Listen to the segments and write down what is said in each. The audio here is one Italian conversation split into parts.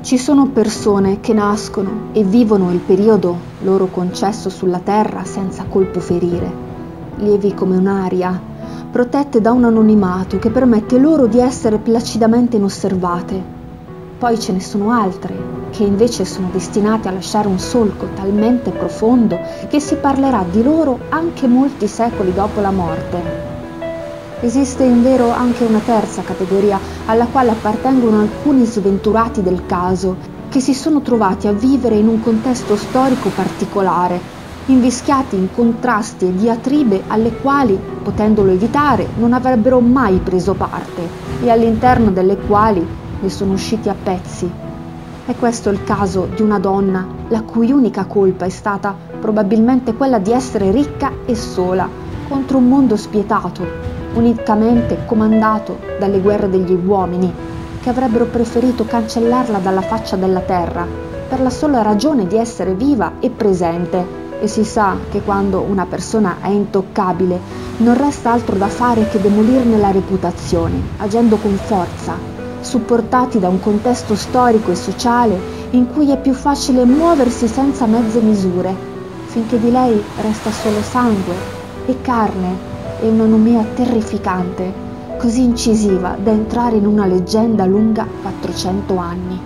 Ci sono persone che nascono e vivono il periodo loro concesso sulla terra senza colpo ferire, lievi come un'aria, protette da un anonimato che permette loro di essere placidamente inosservate. Poi ce ne sono altre che invece sono destinate a lasciare un solco talmente profondo che si parlerà di loro anche molti secoli dopo la morte. Esiste invero anche una terza categoria alla quale appartengono alcuni sventurati del caso che si sono trovati a vivere in un contesto storico particolare, invischiati in contrasti e diatribe alle quali, potendolo evitare, non avrebbero mai preso parte e all'interno delle quali ne sono usciti a pezzi. È questo il caso di una donna la cui unica colpa è stata probabilmente quella di essere ricca e sola contro un mondo spietato, unicamente comandato dalle guerre degli uomini, che avrebbero preferito cancellarla dalla faccia della terra per la sola ragione di essere viva e presente. E si sa che quando una persona è intoccabile non resta altro da fare che demolirne la reputazione, agendo con forza, supportati da un contesto storico e sociale in cui è più facile muoversi senza mezze misure, finché di lei resta solo sangue e carne e un'anomia terrificante, così incisiva da entrare in una leggenda lunga 400 anni.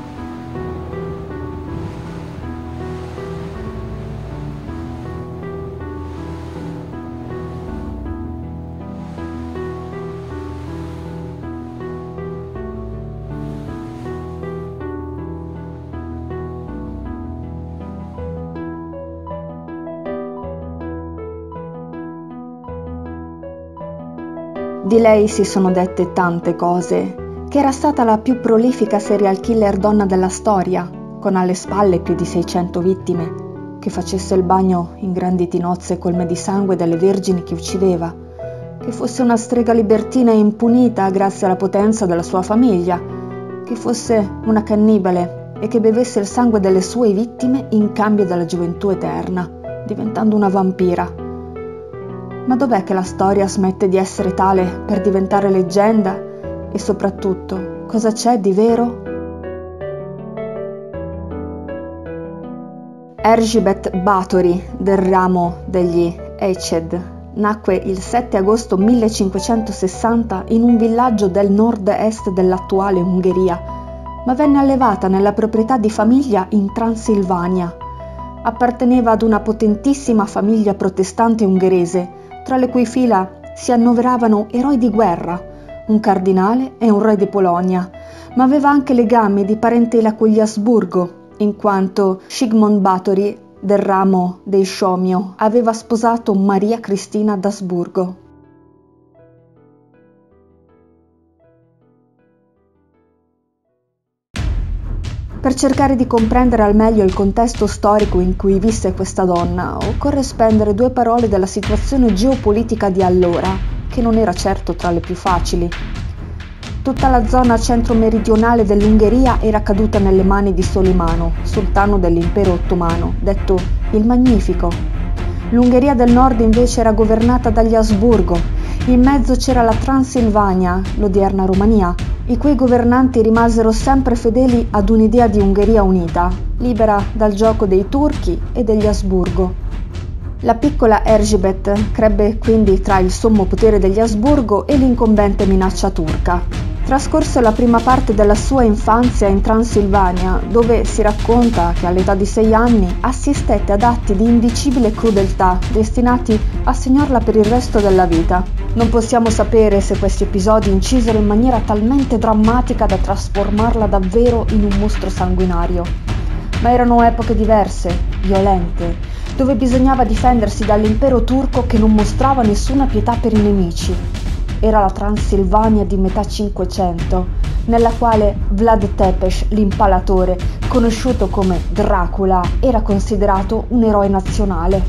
Di lei si sono dette tante cose, che era stata la più prolifica serial killer donna della storia, con alle spalle più di 600 vittime, che facesse il bagno in grandi tinozze colme di sangue delle vergini che uccideva, che fosse una strega libertina e impunita grazie alla potenza della sua famiglia, che fosse una cannibale e che bevesse il sangue delle sue vittime in cambio della gioventù eterna, diventando una vampira. Ma dov'è che la storia smette di essere tale per diventare leggenda? E soprattutto, cosa c'è di vero? Erzsébet Báthory, del ramo degli Ecsed, nacque il 7 agosto 1560 in un villaggio del nord-est dell'attuale Ungheria, ma venne allevata nella proprietà di famiglia in Transilvania. Apparteneva ad una potentissima famiglia protestante ungherese, tra le cui fila si annoveravano eroi di guerra, un cardinale e un re di Polonia, ma aveva anche legami di parentela con gli Asburgo, in quanto Zsigmond Báthory, del ramo dei Sciomio, aveva sposato Maria Cristina d'Asburgo. Per cercare di comprendere al meglio il contesto storico in cui visse questa donna, occorre spendere due parole della situazione geopolitica di allora, che non era certo tra le più facili. Tutta la zona centro-meridionale dell'Ungheria era caduta nelle mani di Solimano, sultano dell'impero ottomano, detto il Magnifico. L'Ungheria del nord invece era governata dagli Asburgo. In mezzo c'era la Transilvania, l'odierna Romania, i cui governanti rimasero sempre fedeli ad un'idea di Ungheria unita, libera dal gioco dei turchi e degli Asburgo. La piccola Erzsébet crebbe quindi tra il sommo potere degli Asburgo e l'incombente minaccia turca. Trascorse la prima parte della sua infanzia in Transilvania, dove si racconta che all'età di 6 anni assistette ad atti di indicibile crudeltà destinati a segnarla per il resto della vita. Non possiamo sapere se questi episodi incisero in maniera talmente drammatica da trasformarla davvero in un mostro sanguinario. Ma erano epoche diverse, violente, dove bisognava difendersi dall'impero turco che non mostrava nessuna pietà per i nemici. Era la Transilvania di metà Cinquecento, nella quale Vlad Tepes, l'impalatore, conosciuto come Dracula, era considerato un eroe nazionale.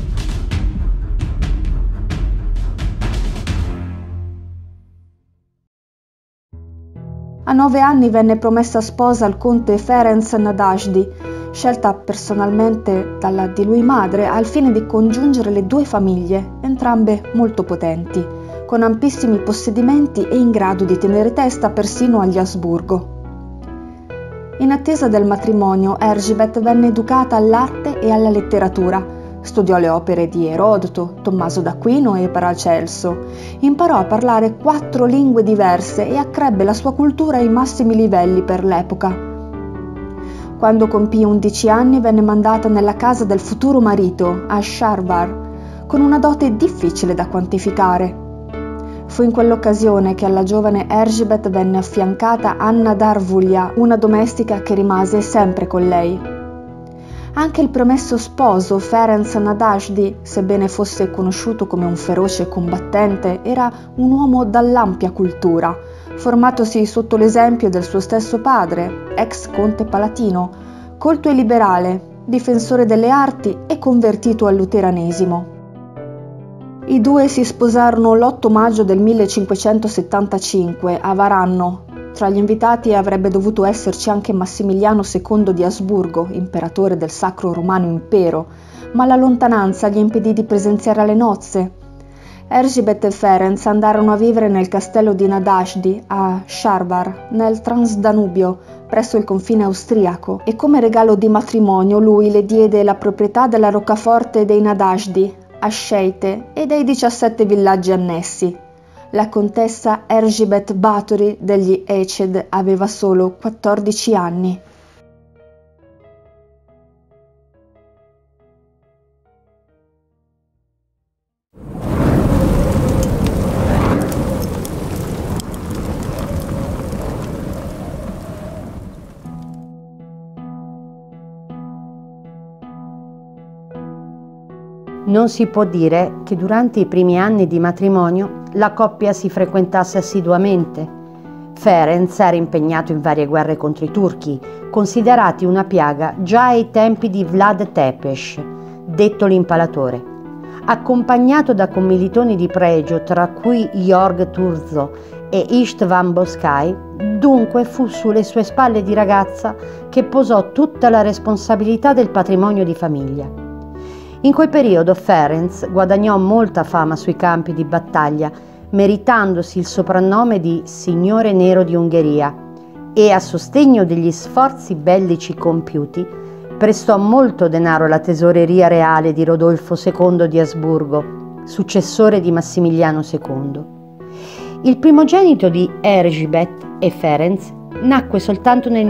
A 9 anni venne promessa sposa al conte Ferenc Nadasdy, scelta personalmente dalla di lui madre al fine di congiungere le due famiglie, entrambe molto potenti, con ampissimi possedimenti e in grado di tenere testa persino agli Asburgo. In attesa del matrimonio, Erzsébet venne educata all'arte e alla letteratura. Studiò le opere di Erodoto, Tommaso d'Aquino e Paracelso. Imparò a parlare 4 lingue diverse e accrebbe la sua cultura ai massimi livelli per l'epoca. Quando compì 11 anni venne mandata nella casa del futuro marito, a Sharvar, con una dote difficile da quantificare. Fu in quell'occasione che alla giovane Erzsébet venne affiancata Anna Darvulia, una domestica che rimase sempre con lei. Anche il promesso sposo Ferenc Nadasdy, sebbene fosse conosciuto come un feroce combattente, era un uomo dall'ampia cultura, formatosi sotto l'esempio del suo stesso padre, ex conte palatino, colto e liberale, difensore delle arti e convertito al luteranesimo. I due si sposarono l'8 maggio del 1575 a Varanno. Tra gli invitati avrebbe dovuto esserci anche Massimiliano II di Asburgo, imperatore del Sacro Romano Impero, ma la lontananza gli impedì di presenziare alle nozze. Erzsébet e Ferenc andarono a vivere nel castello di Nadasdy a Sharvar, nel Transdanubio, presso il confine austriaco, e come regalo di matrimonio lui le diede la proprietà della roccaforte dei Nadasdy, a Sceite e dei 17 villaggi annessi. La contessa Erzsébet Báthory degli Eced aveva solo 14 anni. Non si può dire che durante i primi anni di matrimonio la coppia si frequentasse assiduamente. Ferenc era impegnato in varie guerre contro i turchi, considerati una piaga già ai tempi di Vlad Tepes, detto l'impalatore. Accompagnato da commilitoni di pregio, tra cui Jorg Turzo e István Bocskai, dunque fu sulle sue spalle di ragazza che posò tutta la responsabilità del patrimonio di famiglia. In quel periodo Ferenc guadagnò molta fama sui campi di battaglia, meritandosi il soprannome di Signore Nero di Ungheria, e a sostegno degli sforzi bellici compiuti prestò molto denaro alla tesoreria reale di Rodolfo II di Asburgo, successore di Massimiliano II. Il primogenito di Erzsébet e Ferenc nacque soltanto nel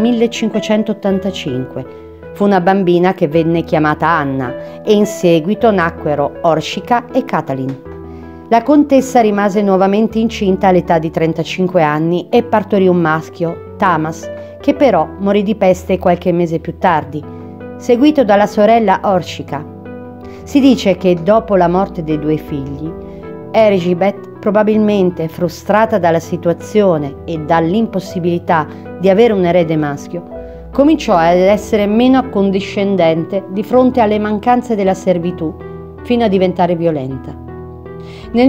1585. Fu una bambina che venne chiamata Anna e in seguito nacquero Orsika e Katalin. La contessa rimase nuovamente incinta all'età di 35 anni e partorì un maschio, Tamas, che però morì di peste qualche mese più tardi, seguito dalla sorella Orsika. Si dice che dopo la morte dei 2 figli, Erzsébet, probabilmente frustrata dalla situazione e dall'impossibilità di avere un erede maschio, cominciò ad essere meno accondiscendente di fronte alle mancanze della servitù, fino a diventare violenta. Nel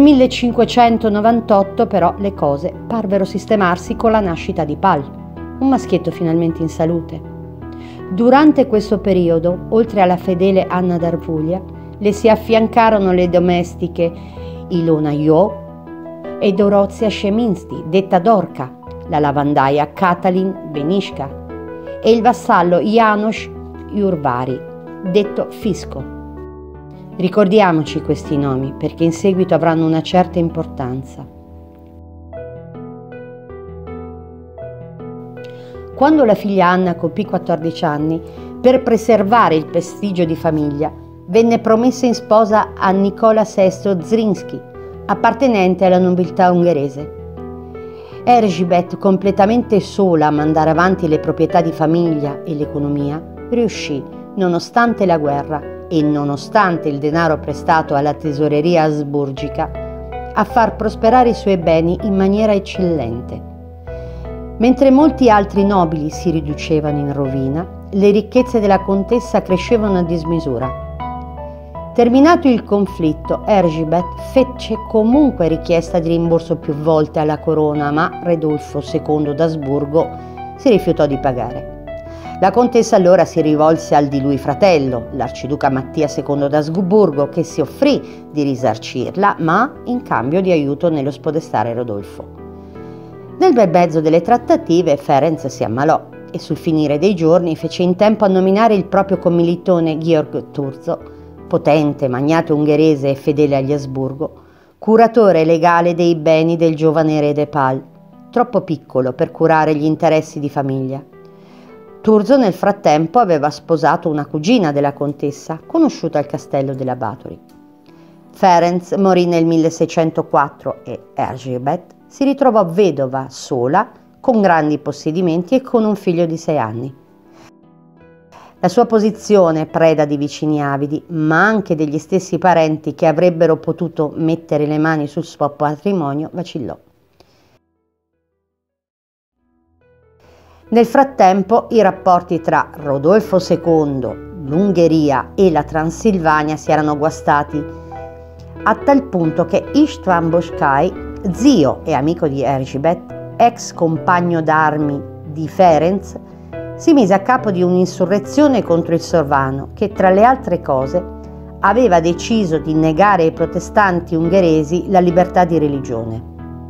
1598 però le cose parvero sistemarsi con la nascita di Pal, un maschietto finalmente in salute. Durante questo periodo, oltre alla fedele Anna Darvulia, le si affiancarono le domestiche Ilona Jo e Dorozia Szeminski, detta Dorca, la lavandaia Katalin Beniška e il vassallo János Jurváry, detto Fisco. Ricordiamoci questi nomi perché in seguito avranno una certa importanza. Quando la figlia Anna compì 14 anni, per preservare il prestigio di famiglia, venne promessa in sposa a Nicola VI Zrinski, appartenente alla nobiltà ungherese. Erzsébet, completamente sola a mandare avanti le proprietà di famiglia e l'economia, riuscì, nonostante la guerra e nonostante il denaro prestato alla tesoreria asburgica, a far prosperare i suoi beni in maniera eccellente. Mentre molti altri nobili si riducevano in rovina, le ricchezze della contessa crescevano a dismisura. Terminato il conflitto, Erzsébet fece comunque richiesta di rimborso più volte alla corona, ma Rodolfo II d'Asburgo si rifiutò di pagare. La contessa allora si rivolse al di lui fratello, l'arciduca Mattia II d'Asburgo, che si offrì di risarcirla, ma in cambio di aiuto nello spodestare Rodolfo. Nel bel mezzo delle trattative Ferenc si ammalò e sul finire dei giorni fece in tempo a nominare il proprio commilitone Georg Thurzo, potente magnate ungherese e fedele agli Asburgo, curatore legale dei beni del giovane erede Pal, troppo piccolo per curare gli interessi di famiglia. Thurzo nel frattempo aveva sposato una cugina della contessa, conosciuta al castello della Báthory. Ferenc morì nel 1604 e Erzsébet si ritrovò vedova, sola, con grandi possedimenti e con un figlio di 6 anni. La sua posizione, preda di vicini avidi, ma anche degli stessi parenti che avrebbero potuto mettere le mani sul suo patrimonio, vacillò. Nel frattempo i rapporti tra Rodolfo II, l'Ungheria e la Transilvania si erano guastati, a tal punto che István Bocskai, zio e amico di Erzsébet, ex compagno d'armi di Ferenc, si mise a capo di un'insurrezione contro il sovrano che, tra le altre cose, aveva deciso di negare ai protestanti ungheresi la libertà di religione.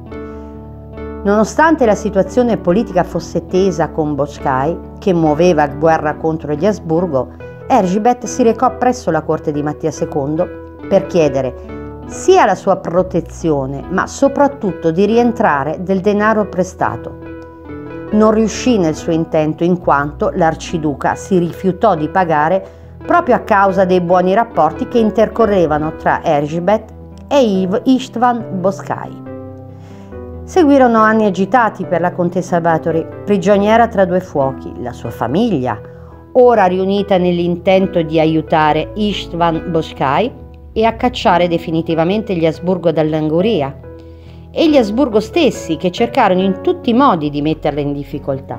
Nonostante la situazione politica fosse tesa con Bocskai, che muoveva guerra contro gli Asburgo, Erzsébet si recò presso la corte di Mattia II per chiedere sia la sua protezione, ma soprattutto di rientrare del denaro prestato. Non riuscì nel suo intento in quanto l'arciduca si rifiutò di pagare proprio a causa dei buoni rapporti che intercorrevano tra Erzsébet e István Bocskai. Seguirono anni agitati per la contessa Báthory, prigioniera tra due fuochi, la sua famiglia, ora riunita nell'intento di aiutare István Bocskai e a cacciare definitivamente gli Asburgo dall'Ungheria, e gli Asburgo stessi che cercarono in tutti i modi di metterla in difficoltà.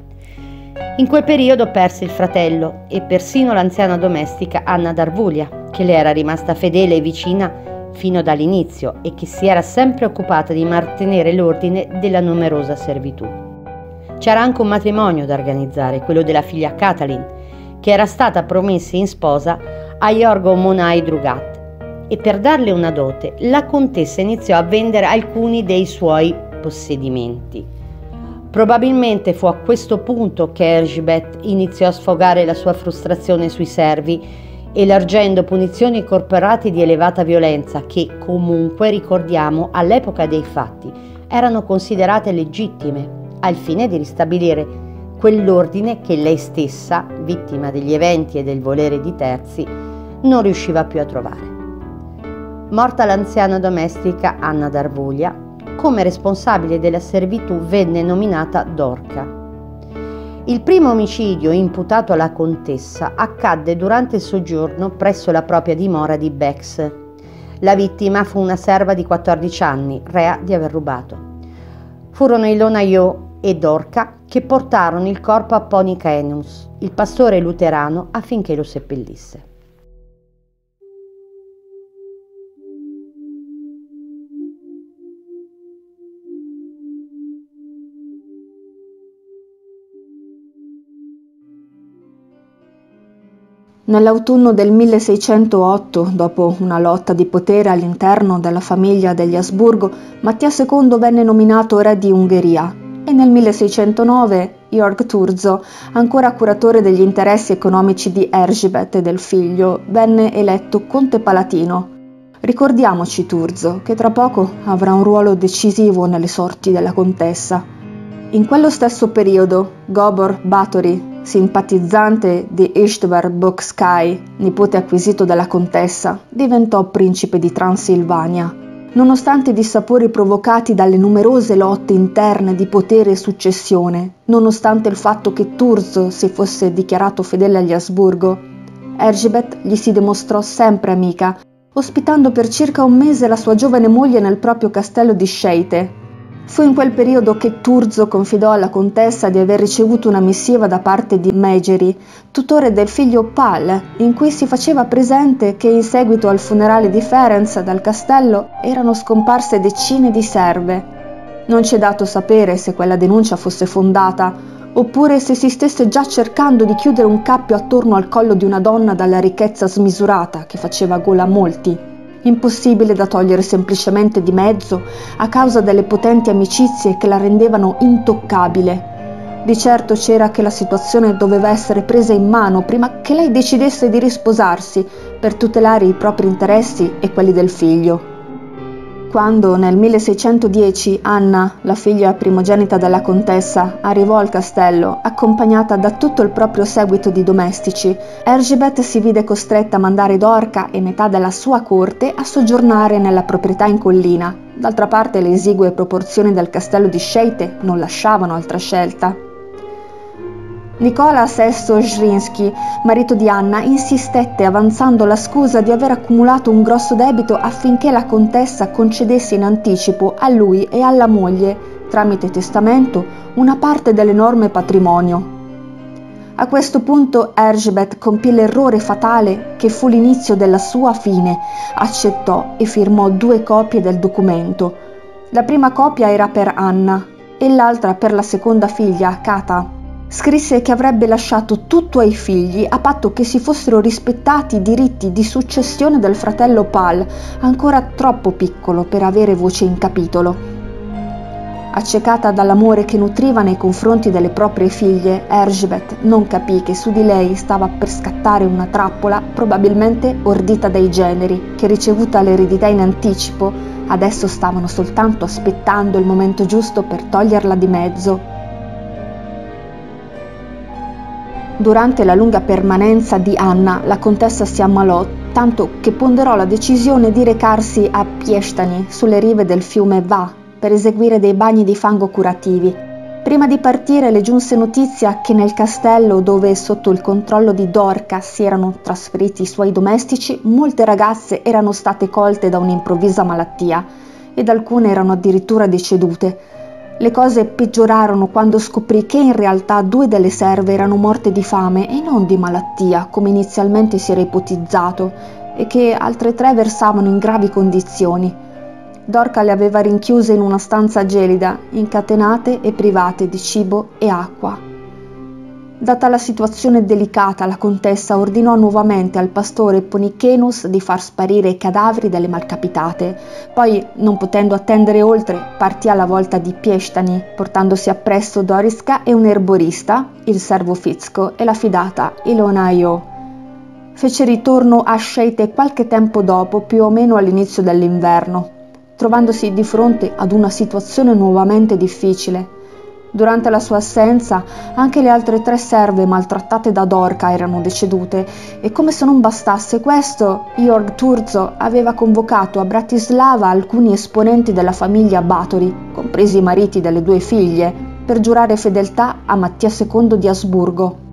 In quel periodo perse il fratello e persino l'anziana domestica Anna d'Arvulia, che le era rimasta fedele e vicina fino dall'inizio e che si era sempre occupata di mantenere l'ordine della numerosa servitù. C'era anche un matrimonio da organizzare, quello della figlia Katalin, che era stata promessa in sposa a Iorgo Monai Drugat, e per darle una dote la contessa iniziò a vendere alcuni dei suoi possedimenti. Probabilmente fu a questo punto che Erzsébet iniziò a sfogare la sua frustrazione sui servi, elargendo punizioni corporate di elevata violenza che, comunque, ricordiamo, all'epoca dei fatti erano considerate legittime, al fine di ristabilire quell'ordine che lei stessa, vittima degli eventi e del volere di terzi, non riusciva più a trovare. Morta l'anziana domestica Anna d'Arvulia, come responsabile della servitù venne nominata Dorca. Il primo omicidio imputato alla contessa accadde durante il soggiorno presso la propria dimora di Bex. La vittima fu una serva di 14 anni, rea di aver rubato. Furono Ilona Io e Dorca che portarono il corpo a Ponikaenus, il pastore luterano, affinché lo seppellisse. Nell'autunno del 1608, dopo una lotta di potere all'interno della famiglia degli Asburgo, Mattia II venne nominato re di Ungheria e nel 1609 Jörg Thurzo, ancora curatore degli interessi economici di Erzsébet e del figlio, venne eletto conte palatino. Ricordiamoci Thurzo, che tra poco avrà un ruolo decisivo nelle sorti della contessa. In quello stesso periodo, Gabor Báthory, simpatizzante di István Bocskai, nipote acquisito della contessa, diventò principe di Transilvania. Nonostante i dissapori provocati dalle numerose lotte interne di potere e successione, nonostante il fatto che Thurzo si fosse dichiarato fedele agli Asburgo, Erzsébet gli si dimostrò sempre amica, ospitando per circa un mese la sua giovane moglie nel proprio castello di Sceite. Fu in quel periodo che Thurzo confidò alla contessa di aver ricevuto una missiva da parte di Mejeri, tutore del figlio Pál, in cui si faceva presente che in seguito al funerale di Ferenc dal castello erano scomparse decine di serve. Non c'è dato sapere se quella denuncia fosse fondata, oppure se si stesse già cercando di chiudere un cappio attorno al collo di una donna dalla ricchezza smisurata che faceva gola a molti. Impossibile da togliere semplicemente di mezzo a causa delle potenti amicizie che la rendevano intoccabile. Di certo c'era che la situazione doveva essere presa in mano prima che lei decidesse di risposarsi per tutelare i propri interessi e quelli del figlio. Quando nel 1610 Anna, la figlia primogenita della contessa, arrivò al castello, accompagnata da tutto il proprio seguito di domestici, Erzsébet si vide costretta a mandare Dorca e metà della sua corte a soggiornare nella proprietà in collina. D'altra parte le esigue proporzioni del castello di Sceite non lasciavano altra scelta. Nicola VI Zrinski, marito di Anna, insistette avanzando la scusa di aver accumulato un grosso debito affinché la contessa concedesse in anticipo a lui e alla moglie, tramite testamento, una parte dell'enorme patrimonio. A questo punto Erzsébet compì l'errore fatale che fu l'inizio della sua fine, accettò e firmò 2 copie del documento. La prima copia era per Anna e l'altra per la seconda figlia, Kata. Scrisse che avrebbe lasciato tutto ai figli a patto che si fossero rispettati i diritti di successione del fratello Pál, ancora troppo piccolo per avere voce in capitolo. Accecata dall'amore che nutriva nei confronti delle proprie figlie, Erzsébet non capì che su di lei stava per scattare una trappola probabilmente ordita dai generi, che ricevuta l'eredità in anticipo, adesso stavano soltanto aspettando il momento giusto per toglierla di mezzo. Durante la lunga permanenza di Anna, la contessa si ammalò, tanto che ponderò la decisione di recarsi a Piešťany, sulle rive del fiume Va, per eseguire dei bagni di fango curativi. Prima di partire le giunse notizia che nel castello, dove sotto il controllo di Dorca si erano trasferiti i suoi domestici, molte ragazze erano state colte da un'improvvisa malattia ed alcune erano addirittura decedute. Le cose peggiorarono quando scoprì che in realtà 2 delle serve erano morte di fame e non di malattia, come inizialmente si era ipotizzato, e che altre 3 versavano in gravi condizioni. Dorca le aveva rinchiuse in una stanza gelida, incatenate e private di cibo e acqua. Data la situazione delicata, la contessa ordinò nuovamente al pastore Ponikenus di far sparire i cadaveri delle malcapitate. Poi, non potendo attendere oltre, partì alla volta di Piešťany, portandosi appresso Doriska e un erborista, il servo Ficko, e la fidata Ilona Io. Fece ritorno a Sceite qualche tempo dopo, più o meno all'inizio dell'inverno, trovandosi di fronte ad una situazione nuovamente difficile. Durante la sua assenza anche le altre 3 serve maltrattate da Dorca erano decedute e, come se non bastasse questo, Jörg Thurzo aveva convocato a Bratislava alcuni esponenti della famiglia Báthory, compresi i mariti delle 2 figlie, per giurare fedeltà a Mattia II di Asburgo.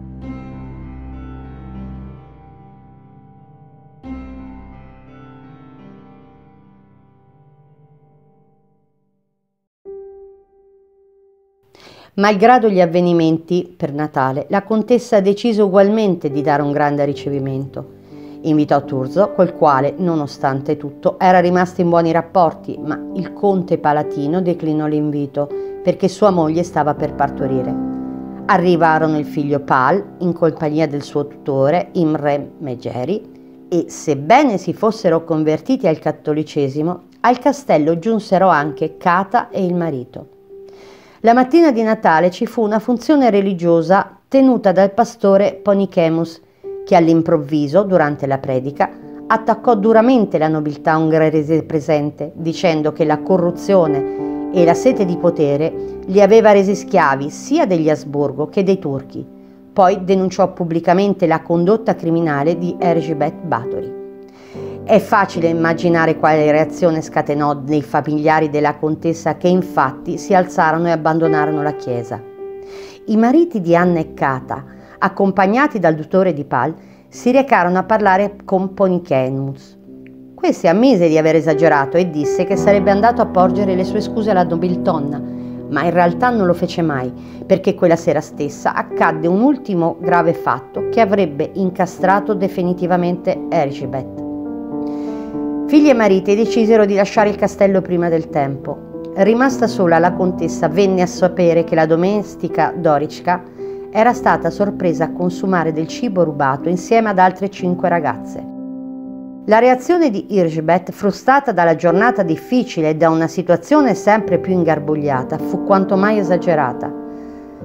Malgrado gli avvenimenti, per Natale, la contessa decise ugualmente di dare un grande ricevimento. Invitò Thurzo, col quale, nonostante tutto, era rimasto in buoni rapporti, ma il conte palatino declinò l'invito perché sua moglie stava per partorire. Arrivarono il figlio Pál in compagnia del suo tutore Imre Megeri e, sebbene si fossero convertiti al cattolicesimo, al castello giunsero anche Kata e il marito. La mattina di Natale ci fu una funzione religiosa tenuta dal pastore Ponikenus, che all'improvviso, durante la predica, attaccò duramente la nobiltà ungherese presente, dicendo che la corruzione e la sete di potere li aveva resi schiavi sia degli Asburgo che dei turchi. Poi denunciò pubblicamente la condotta criminale di Erzsébet Báthory. È facile immaginare quale reazione scatenò nei familiari della contessa, che infatti si alzarono e abbandonarono la chiesa. I mariti di Anna e Kata, accompagnati dal tutore di Pál, si recarono a parlare con Ponikenus. Questi ammise di aver esagerato e disse che sarebbe andato a porgere le sue scuse alla nobildonna, ma in realtà non lo fece mai, perché quella sera stessa accadde un ultimo grave fatto che avrebbe incastrato definitivamente Erzsébet. Figli e mariti decisero di lasciare il castello prima del tempo. Rimasta sola, la contessa venne a sapere che la domestica Dorička era stata sorpresa a consumare del cibo rubato insieme ad altre 5 ragazze. La reazione di Erzsébet, frustata dalla giornata difficile e da una situazione sempre più ingarbugliata, fu quanto mai esagerata.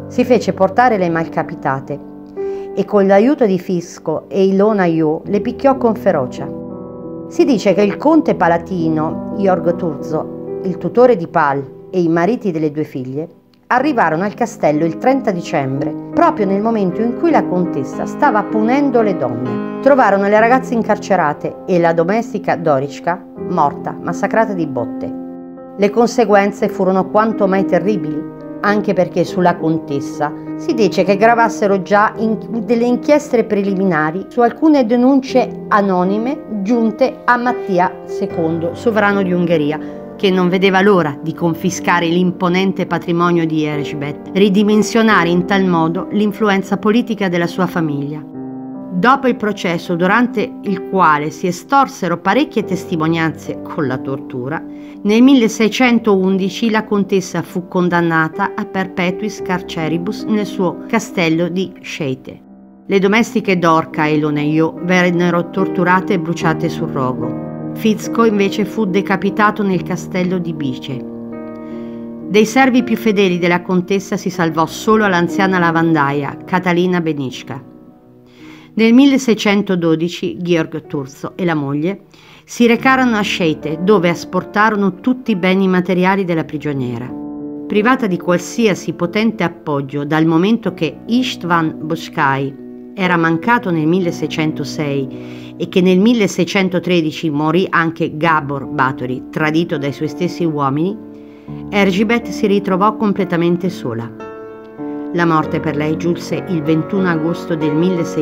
Si fece portare le malcapitate e con l'aiuto di Fisco e Ilona Io le picchiò con ferocia. Si dice che il conte palatino Georg Thurzo, il tutore di Pal e i mariti delle due figlie arrivarono al castello il 30 dicembre, proprio nel momento in cui la contessa stava punendo le donne. Trovarono le ragazze incarcerate e la domestica Dorichka morta, massacrata di botte. Le conseguenze furono quanto mai terribili, anche perché sulla contessa si dice che gravassero già delle inchieste preliminari su alcune denunce anonime giunte a Mattia II, sovrano di Ungheria, che non vedeva l'ora di confiscare l'imponente patrimonio di Erzsébet, ridimensionare in tal modo l'influenza politica della sua famiglia. Dopo il processo, durante il quale si estorsero parecchie testimonianze con la tortura, nel 1611 la contessa fu condannata a perpetuis carceribus nel suo castello di Sceite. Le domestiche Dorca e Loneio vennero torturate e bruciate sul rogo. Fisco invece fu decapitato nel castello di Bice. Dei servi più fedeli della contessa si salvò solo l'anziana lavandaia Catalina Benicca. Nel 1612 Georg Thurzo e la moglie si recarono a Sceite, dove asportarono tutti i beni materiali della prigioniera. Privata di qualsiasi potente appoggio dal momento che István Bocskai era mancato nel 1606 e che nel 1613 morì anche Gábor Báthory, tradito dai suoi stessi uomini, Erzsébet si ritrovò completamente sola. La morte per lei giunse il 21 agosto del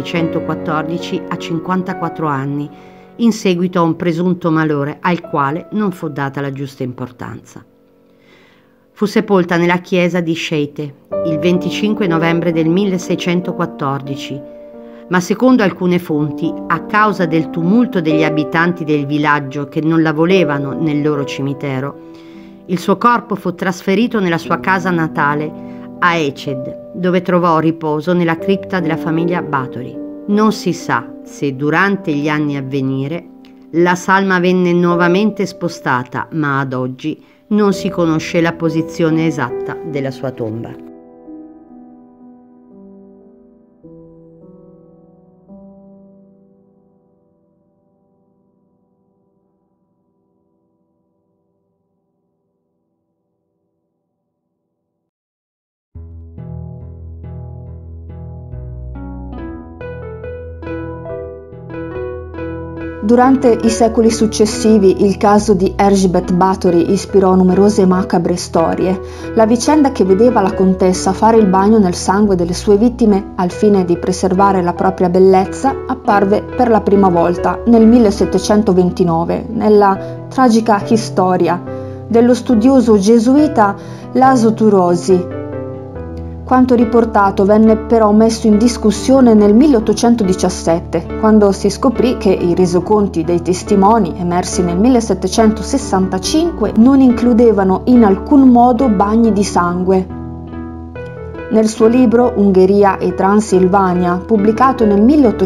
1614 a 54 anni, in seguito a un presunto malore al quale non fu data la giusta importanza. Fu sepolta nella chiesa di Sceite il 25 novembre del 1614, ma secondo alcune fonti, a causa del tumulto degli abitanti del villaggio che non la volevano nel loro cimitero, il suo corpo fu trasferito nella sua casa natale a Eced, dove trovò riposo nella cripta della famiglia Báthory. Non si sa se durante gli anni a venire la salma venne nuovamente spostata, ma ad oggi non si conosce la posizione esatta della sua tomba. Durante i secoli successivi il caso di Erzsébet Báthory ispirò numerose macabre storie. La vicenda che vedeva la contessa fare il bagno nel sangue delle sue vittime al fine di preservare la propria bellezza apparve per la prima volta nel 1729 nella Tragica Historia dello studioso gesuita Laso Turosi. Quanto riportato venne però messo in discussione nel 1817, quando si scoprì che i resoconti dei testimoni emersi nel 1765 non includevano in alcun modo bagni di sangue. Nel suo libro Ungheria e Transilvania, pubblicato nel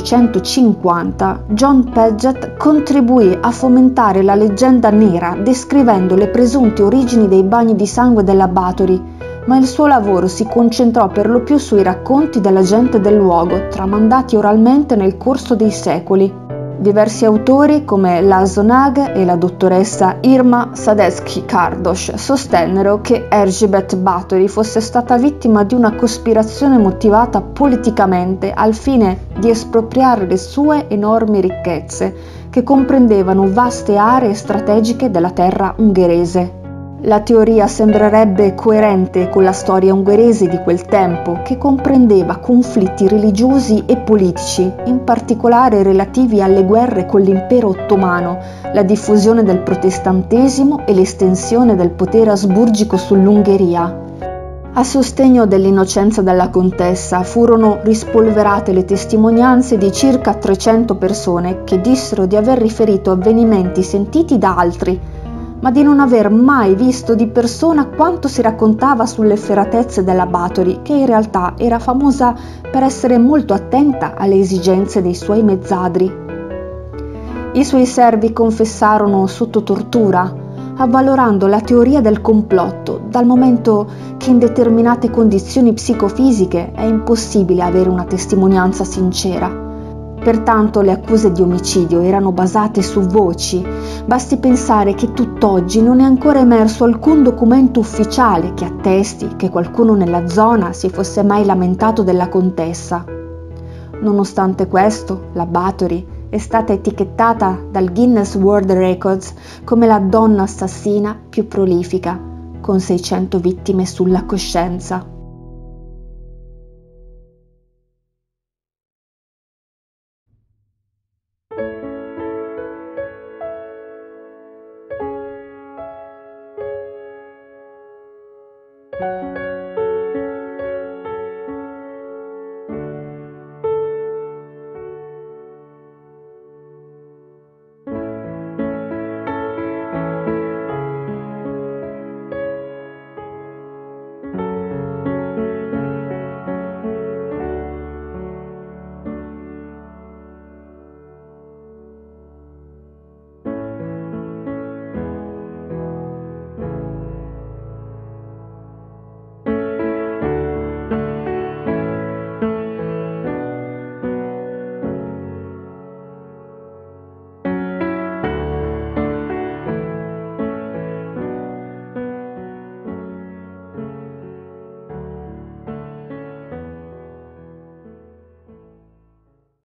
1850, John Paget contribuì a fomentare la leggenda nera descrivendo le presunte origini dei bagni di sangue della Báthory, ma il suo lavoro si concentrò per lo più sui racconti della gente del luogo, tramandati oralmente nel corso dei secoli. Diversi autori, come László Nagy e la dottoressa Irma Sadecki-Kardos, sostennero che Erzsébet Báthory fosse stata vittima di una cospirazione motivata politicamente al fine di espropriare le sue enormi ricchezze, che comprendevano vaste aree strategiche della terra ungherese. La teoria sembrerebbe coerente con la storia ungherese di quel tempo, che comprendeva conflitti religiosi e politici, in particolare relativi alle guerre con l'impero ottomano, la diffusione del protestantesimo e l'estensione del potere asburgico sull'Ungheria. A sostegno dell'innocenza della contessa furono rispolverate le testimonianze di circa 300 persone che dissero di aver riferito avvenimenti sentiti da altri, ma di non aver mai visto di persona quanto si raccontava sulle efferatezze della Báthory, che in realtà era famosa per essere molto attenta alle esigenze dei suoi mezzadri. I suoi servi confessarono sotto tortura, avvalorando la teoria del complotto, dal momento che in determinate condizioni psicofisiche è impossibile avere una testimonianza sincera. Pertanto le accuse di omicidio erano basate su voci. Basti pensare che tutt'oggi non è ancora emerso alcun documento ufficiale che attesti che qualcuno nella zona si fosse mai lamentato della contessa. Nonostante questo, la Bathory è stata etichettata dal Guinness World Records come la donna assassina più prolifica, con 600 vittime sulla coscienza.